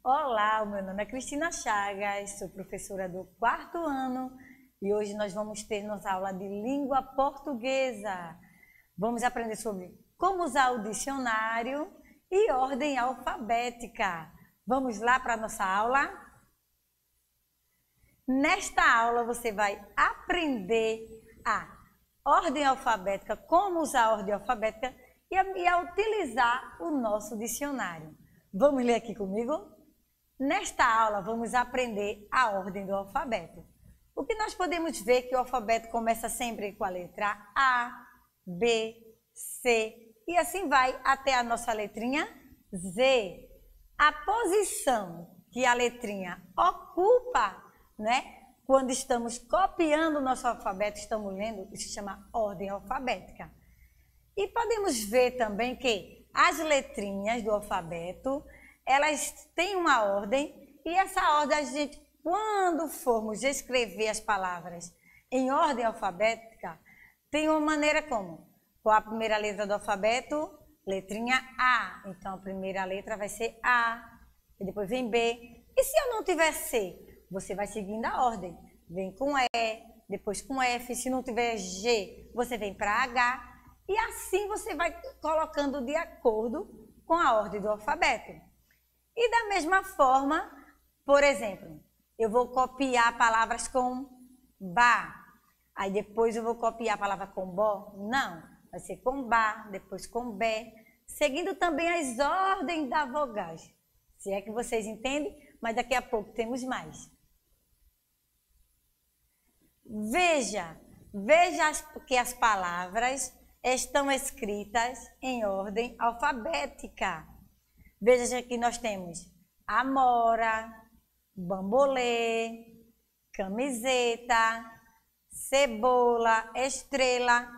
Olá, o meu nome é Cristina Chagas, sou professora do 4º ano e hoje nós vamos ter nossa aula de língua portuguesa. Vamos aprender sobre como usar o dicionário e ordem alfabética. Vamos lá para a nossa aula? Nesta aula você vai aprender a ordem alfabética, como usar a ordem alfabética e a utilizar o nosso dicionário. Vamos ler aqui comigo? Nesta aula vamos aprender a ordem do alfabeto. O que nós podemos ver é que o alfabeto começa sempre com a letra A, B, C e assim vai até a nossa letrinha Z. A posição que a letrinha ocupa, quando estamos copiando o nosso alfabeto, estamos lendo, isso se chama ordem alfabética. E podemos ver também que as letrinhas do alfabeto, elas têm uma ordem e essa ordem a gente, quando formos escrever as palavras em ordem alfabética, tem uma maneira como? Qual a primeira letra do alfabeto? Letrinha A. Então a primeira letra vai ser A, e depois vem B. E se eu não tiver C? Você vai seguindo a ordem. Vem com E, depois com F. Se não tiver G, você vem para H. E assim você vai colocando de acordo com a ordem do alfabeto. E da mesma forma, por exemplo, eu vou copiar palavras com ba. Aí depois eu vou copiar a palavra com bo? Não. Vai ser com ba, depois com bé. Seguindo também as ordens da vogais. Se é que vocês entendem, mas daqui a pouco temos mais. Veja que as palavras estão escritas em ordem alfabética. Veja que nós temos amora, bambolê, camiseta, cebola, estrela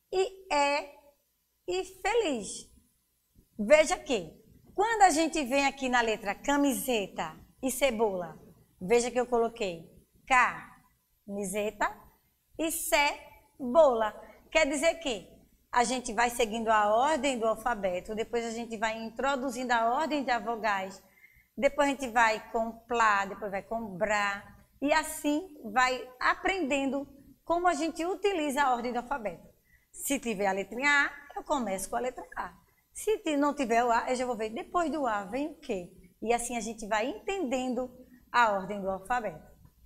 e feliz. Veja que quando a gente vem aqui na letra camiseta e cebola, veja que eu coloquei camiseta e cebola. Quer dizer que a gente vai seguindo a ordem do alfabeto, depois a gente vai introduzindo a ordem das vogais, depois a gente vai com plá, depois vai com brá, e assim vai aprendendo como a gente utiliza a ordem do alfabeto. Se tiver a letrinha A, eu começo com a letra A. Se não tiver o A, eu já vou ver depois do A vem o quê? E assim a gente vai entendendo a ordem do alfabeto.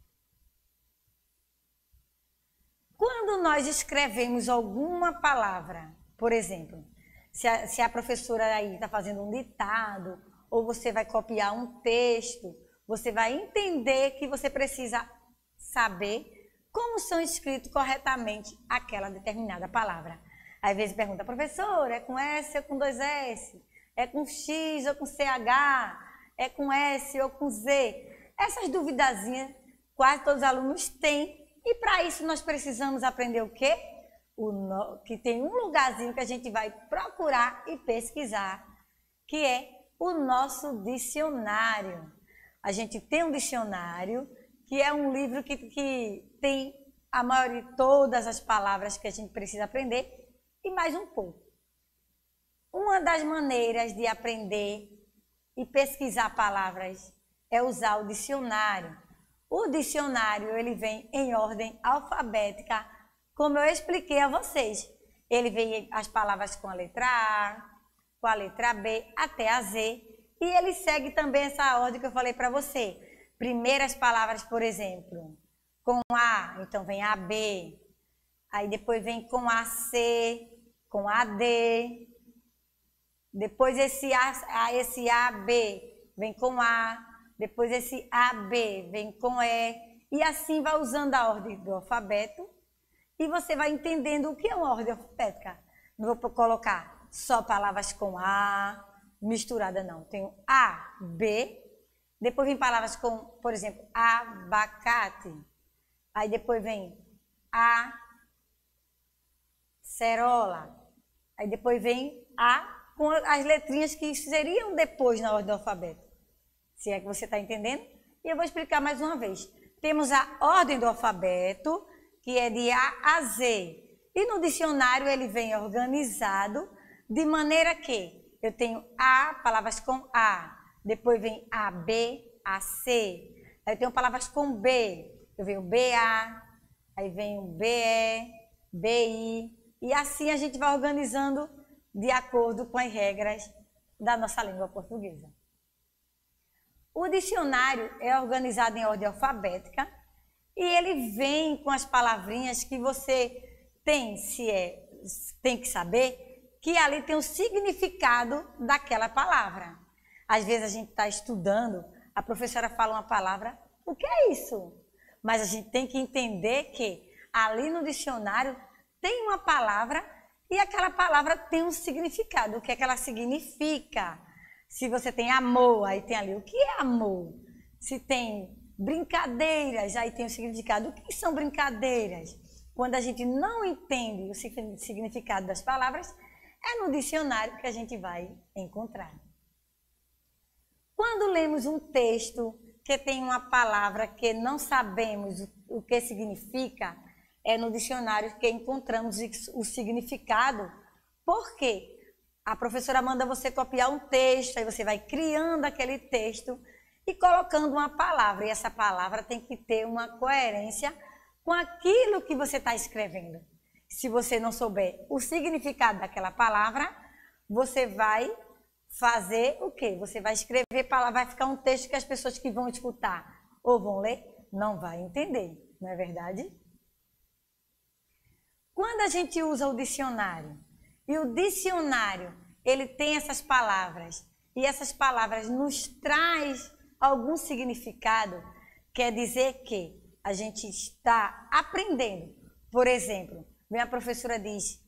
Quando nós escrevemos alguma palavra, por exemplo, se a professora aí está fazendo um ditado, ou você vai copiar um texto, você vai entender que você precisa saber como são escritas corretamente aquela determinada palavra. Às vezes pergunta, professora, é com S ou com 2S? É com X ou com CH? É com S ou com Z? Essas duvidazinhas quase todos os alunos têm. E para isso nós precisamos aprender o quê? Que tem um lugarzinho que a gente vai procurar e pesquisar, que é o nosso dicionário. A gente tem um dicionário, que é um livro que tem a maioria de todas as palavras que a gente precisa aprender e mais um pouco. Uma das maneiras de aprender e pesquisar palavras é usar o dicionário. O dicionário, ele vem em ordem alfabética, como eu expliquei a vocês. Ele vem as palavras com a letra A, com a letra B, até a Z. E ele segue também essa ordem que eu falei para você. Primeiras palavras, por exemplo, com A, então vem a B. Aí depois vem com a C, com a D. Depois esse AB vem com A. Depois esse AB vem com E, e assim vai usando a ordem do alfabeto, e você vai entendendo o que é uma ordem alfabética. Não vou colocar só palavras com A, misturada não. Tenho A, B, depois vem palavras com, por exemplo, abacate, aí depois vem acerola, aí depois vem A com as letrinhas que seriam depois na ordem do alfabeto. Se é que você está entendendo? E eu vou explicar mais uma vez. Temos a ordem do alfabeto, que é de A a Z. E no dicionário ele vem organizado de maneira que eu tenho A, palavras com A. depois vem AB, AC. Aí eu tenho palavras com B, eu venho BA, aí vem o BE, BI, e assim a gente vai organizando de acordo com as regras da nossa língua portuguesa. O dicionário é organizado em ordem alfabética e ele vem com as palavrinhas que você tem que saber que ali tem o significado daquela palavra. Às vezes a gente está estudando, a professora fala uma palavra, o que é isso? Mas a gente tem que entender que ali no dicionário tem uma palavra e aquela palavra tem um significado, o que é que ela significa. Se você tem amor, aí tem ali o que é amor. Se tem brincadeiras, aí tem o significado. O que são brincadeiras? Quando a gente não entende o significado das palavras, é no dicionário que a gente vai encontrar. Quando lemos um texto que tem uma palavra que não sabemos o que significa, é no dicionário que encontramos o significado. Por quê? A professora manda você copiar um texto, aí você vai criando aquele texto e colocando uma palavra. E essa palavra tem que ter uma coerência com aquilo que você está escrevendo. Se você não souber o significado daquela palavra, você vai fazer o quê? Você vai escrever, vai ficar um texto que as pessoas que vão escutar ou vão ler, não vai entender, não é verdade? Quando a gente usa o dicionário, e o dicionário, ele tem essas palavras, e essas palavras nos traz algum significado, quer dizer que a gente está aprendendo. Por exemplo, minha professora diz,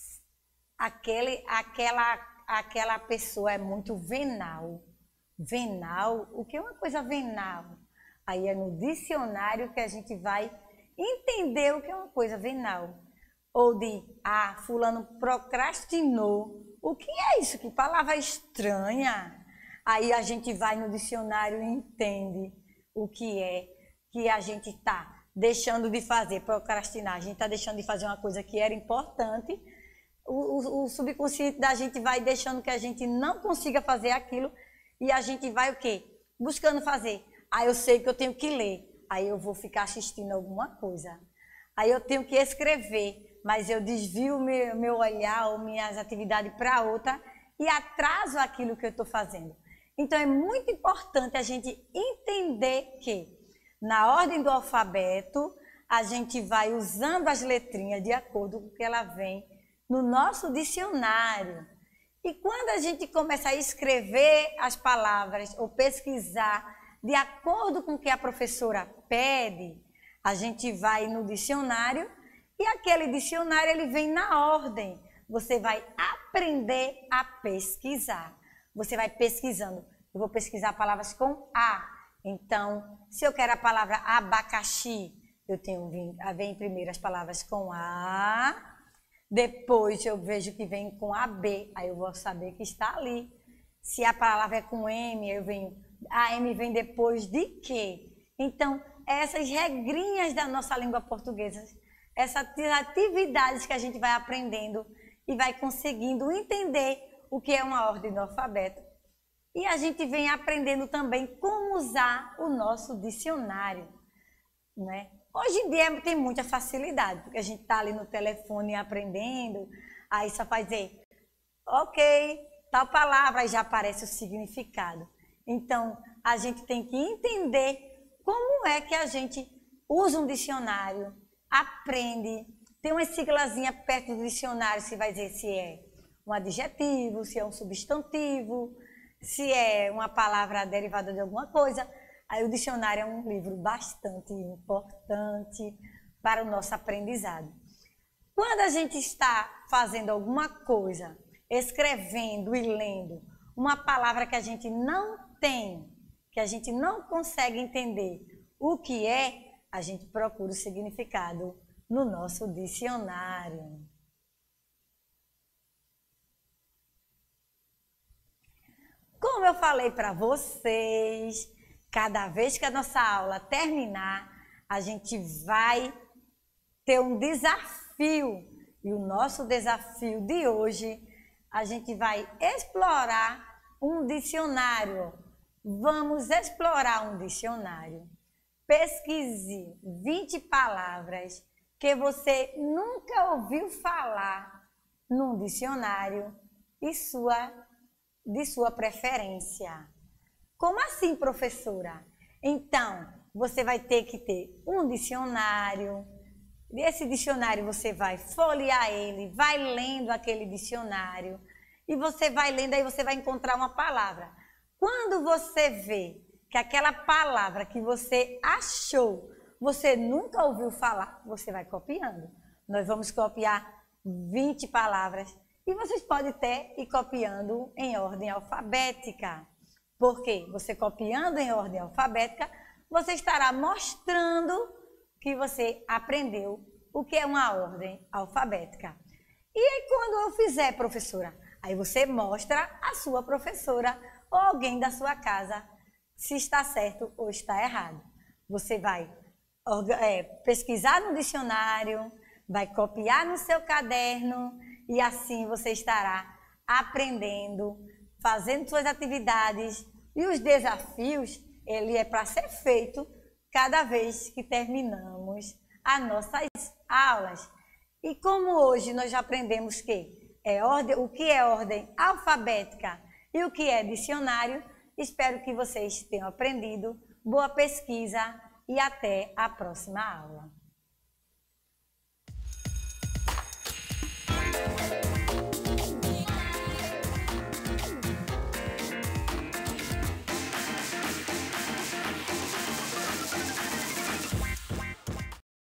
aquela pessoa é muito venal. Venal? O que é uma coisa venal? Aí é no dicionário que a gente vai entender o que é uma coisa venal. Ou de, fulano procrastinou. O que é isso? Que palavra estranha. Aí a gente vai no dicionário e entende o que é que a gente está deixando de fazer, procrastinar. A gente está deixando de fazer uma coisa que era importante. O subconsciente da gente vai deixando que a gente não consiga fazer aquilo e a gente vai o quê? Buscando fazer. Aí eu sei que eu tenho que ler. Aí eu vou ficar assistindo alguma coisa. Aí eu tenho que escrever. Mas eu desvio meu olhar ou minhas atividades para outra e atraso aquilo que eu estou fazendo. Então, é muito importante a gente entender que, na ordem do alfabeto, a gente vai usando as letrinhas de acordo com o que ela vem no nosso dicionário. E quando a gente começa a escrever as palavras ou pesquisar de acordo com o que a professora pede, a gente vai no dicionário. E aquele dicionário, ele vem na ordem. Você vai aprender a pesquisar. Você vai pesquisando. Eu vou pesquisar palavras com A. Então, se eu quero a palavra abacaxi, vem primeiro as palavras com A. Depois eu vejo que vem com AB. Aí eu vou saber que está ali. Se a palavra é com M, a M vem depois de quê? Então, essas regrinhas da nossa língua portuguesa, essas atividades que a gente vai aprendendo e vai conseguindo entender o que é uma ordem do alfabeto. E a gente vem aprendendo também como usar o nosso dicionário, né? Hoje em dia tem muita facilidade, porque a gente está ali no telefone aprendendo, aí só faz dizer, ok, tal palavra, aí já aparece o significado. Então, a gente tem que entender como é que a gente usa um dicionário, aprende, tem uma siglazinha perto do dicionário, se vai dizer se é um adjetivo, se é um substantivo, se é uma palavra derivada de alguma coisa. Aí o dicionário é um livro bastante importante para o nosso aprendizado. Quando a gente está fazendo alguma coisa, escrevendo e lendo, uma palavra que a gente não tem, que a gente não consegue entender o que é, a gente procura o significado no nosso dicionário. Como eu falei para vocês, cada vez que a nossa aula terminar, a gente vai ter um desafio. E o nosso desafio de hoje, a gente vai explorar um dicionário. vamos explorar um dicionário. Pesquise 20 palavras que você nunca ouviu falar num dicionário e de sua preferência. Como assim, professora? Então, você vai ter que ter um dicionário. Esse dicionário você vai folhear ele, vai lendo aquele dicionário e você vai lendo, aí você vai encontrar uma palavra. Quando você vê que aquela palavra que você achou, você nunca ouviu falar, você vai copiando. Nós vamos copiar 20 palavras e vocês podem até ir copiando em ordem alfabética. Porque você copiando em ordem alfabética, você estará mostrando que você aprendeu o que é uma ordem alfabética. E aí quando eu fizer, professora, aí você mostra a sua professora ou alguém da sua casa se está certo ou está errado. Você vai pesquisar no dicionário, vai copiar no seu caderno e assim você estará aprendendo, fazendo suas atividades. E os desafios, ele é para ser feito cada vez que terminamos as nossas aulas. E como hoje nós já aprendemos o que é ordem alfabética e o que é dicionário, espero que vocês tenham aprendido. Boa pesquisa e até a próxima aula.